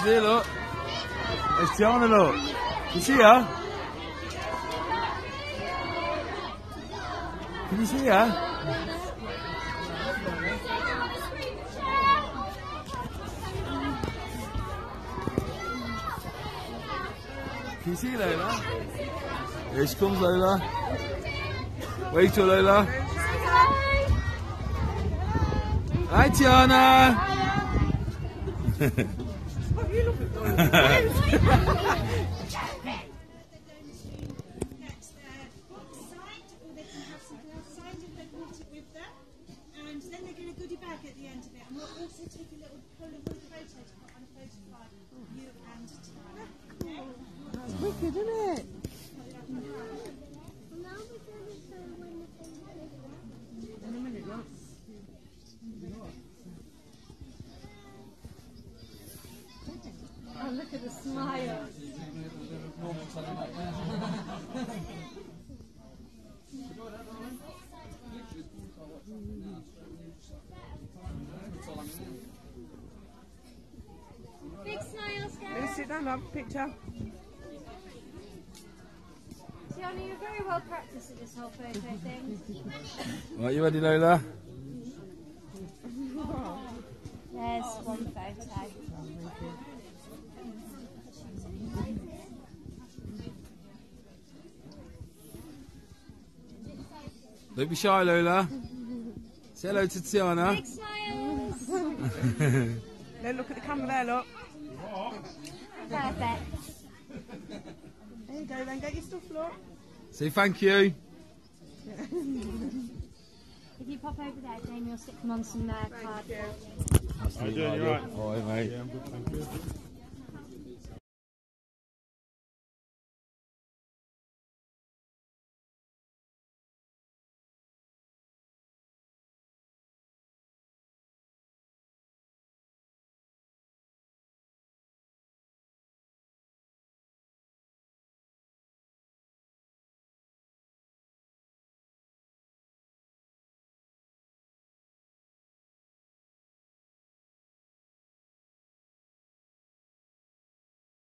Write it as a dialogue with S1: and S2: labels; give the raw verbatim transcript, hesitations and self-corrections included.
S1: there, look. There's Tearna, look. You see her? Can you see her? Can you see Lola? Here she comes, Lola. Wait till Lola. Hi, Tearna.
S2: And then they're going to goodie bag at the end of it, and we'll also take a little Polaroid photo to put on a photograph you and Tearna.
S3: That's wicked, isn't it? In a minute, look. Oh, look at the smile.
S2: Big smile, Scarlett.
S3: Let's sit down, love. Picture.
S2: Tearna, you're very well practiced at this whole photo thing.
S1: Right, you ready, Lola?
S2: There's one photo.
S1: Don't be shy, Lola. Say hello to Tearna.
S2: Big smiles.
S3: Then look at the camera there, look.
S2: Perfect.
S3: There you go, then get your stuff, look.
S1: Say thank you.
S2: If you pop over there, Jamie will stick them on some uh, cardboard.
S1: How you doing? You all right? All right, mate.
S4: Yeah, I'm good, thank you.